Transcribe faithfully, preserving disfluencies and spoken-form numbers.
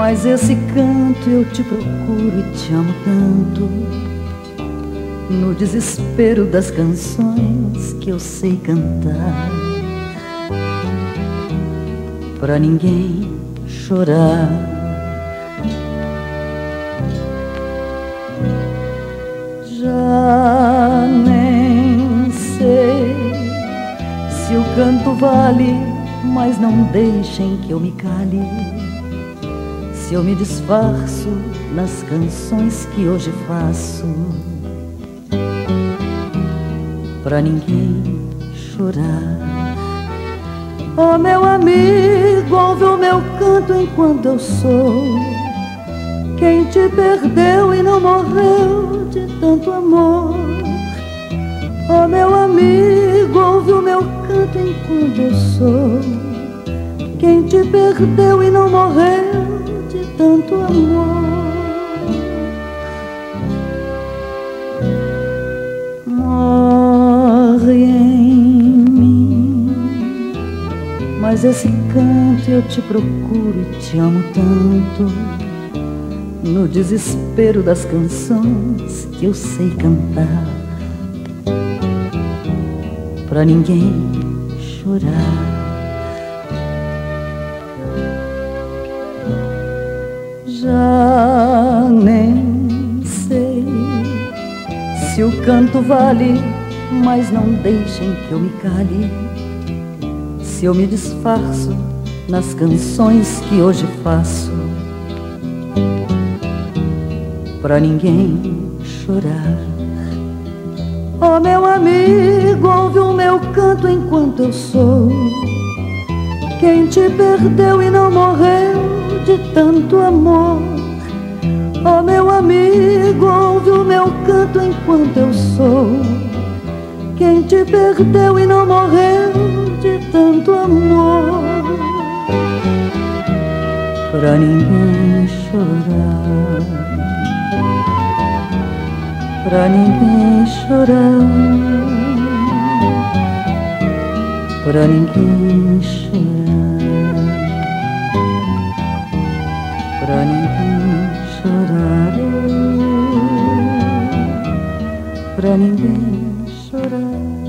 Mas esse canto eu te procuro e te amo tanto, no desespero das canções que eu sei cantar, pra ninguém chorar. Já nem sei se o canto vale, mas não deixem que eu me cale, se eu me disfarço nas canções que hoje faço, pra ninguém chorar. Oh, meu amigo, ouve o meu canto enquanto eu sou quem te perdeu e não morreu de tanto amor. Oh, meu amigo, ouve o meu canto enquanto eu sou quem te perdeu e não morreu de tanto amor. Morre em mim, mas esse canto eu te procuro e te amo tanto, no desespero das canções que eu sei cantar, pra ninguém chorar. Já nem sei se o canto vale, mas não deixem que eu me cale, se eu me disfarço nas canções que hoje faço, pra ninguém chorar. Oh, meu amigo, ouve o meu canto enquanto eu sou quem te perdeu e não morreu de tanto amor. Oh, meu amigo, ouve o meu canto enquanto eu sou quem te perdeu e não morreu de tanto amor, pra ninguém chorar, pra ninguém chorar, pra ninguém chorar, pra ninguém chorar, pra ninguém chorar.